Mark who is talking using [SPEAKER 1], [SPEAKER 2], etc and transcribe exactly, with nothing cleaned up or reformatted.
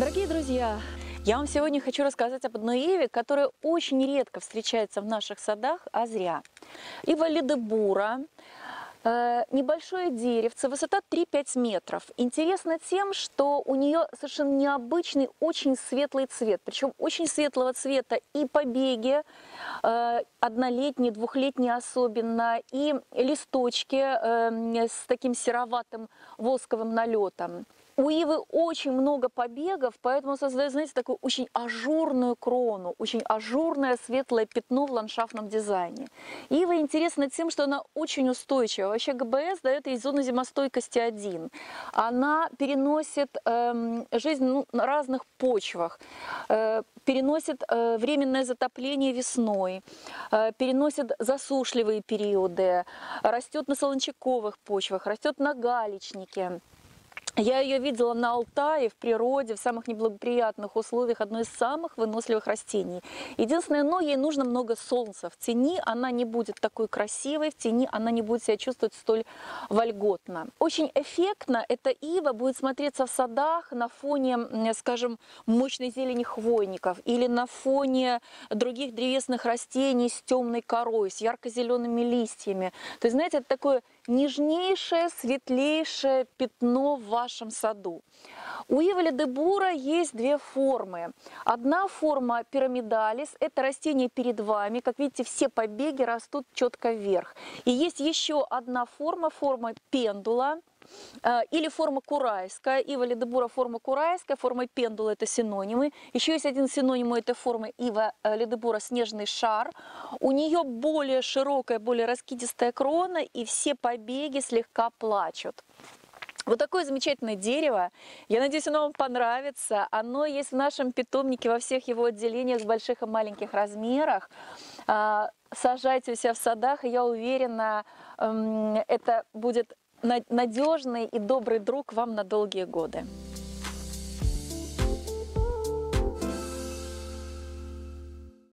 [SPEAKER 1] Дорогие друзья, я вам сегодня хочу рассказать об одной иве, которая очень редко встречается в наших садах, а зря. Ива лидебура, э, небольшое деревце, высота три-пять метров. Интересно тем, что у нее совершенно необычный, очень светлый цвет. Причем очень светлого цвета и побеги, э, однолетние, двухлетние особенно, и листочки э, с таким сероватым восковым налетом. У ивы очень много побегов, поэтому создает, знаете, такую очень ажурную крону, очень ажурное светлое пятно в ландшафтном дизайне. Ива интересна тем, что она очень устойчива. Вообще ГБС дает ей зону зимостойкости один. Она переносит э, жизнь ну, на разных почвах, э, переносит э, временное затопление весной, э, переносит засушливые периоды, растет на солончаковых почвах, растет на галечнике. Я ее видела на Алтае, в природе, в самых неблагоприятных условиях, одно из самых выносливых растений. Единственное, но ей нужно много солнца. В тени она не будет такой красивой, в тени она не будет себя чувствовать столь вольготно. Очень эффектно эта ива будет смотреться в садах на фоне, скажем, мощной зелени хвойников или на фоне других древесных растений с темной корой, с ярко-зелеными листьями. То есть, знаете, это такое нежнейшее, светлейшее пятно в вашем саду. У ивы лидебура есть две формы. Одна форма пирамидалис, это растение перед вами. Как видите, все побеги растут четко вверх. И есть еще одна форма, форма пендула. Или форма курайская, ива лидебура форма курайская, форма пендула это синонимы. Еще есть один синоним у этой формы, ива лидебура снежный шар. У нее более широкая, более раскидистая крона, и все побеги слегка плачут. Вот такое замечательное дерево. Я надеюсь, оно вам понравится. Оно есть в нашем питомнике во всех его отделениях в больших и маленьких размерах. Сажайте у себя в садах, и я уверена, это будет надежный и добрый друг вам на долгие годы.